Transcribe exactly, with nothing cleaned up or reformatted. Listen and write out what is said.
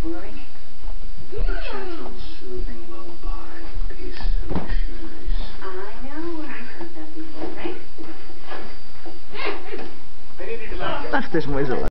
Glory. A gentle, soothing lullaby, peace and peace. I know, I've heard that before, right? I needed to Ach, das ist mal so.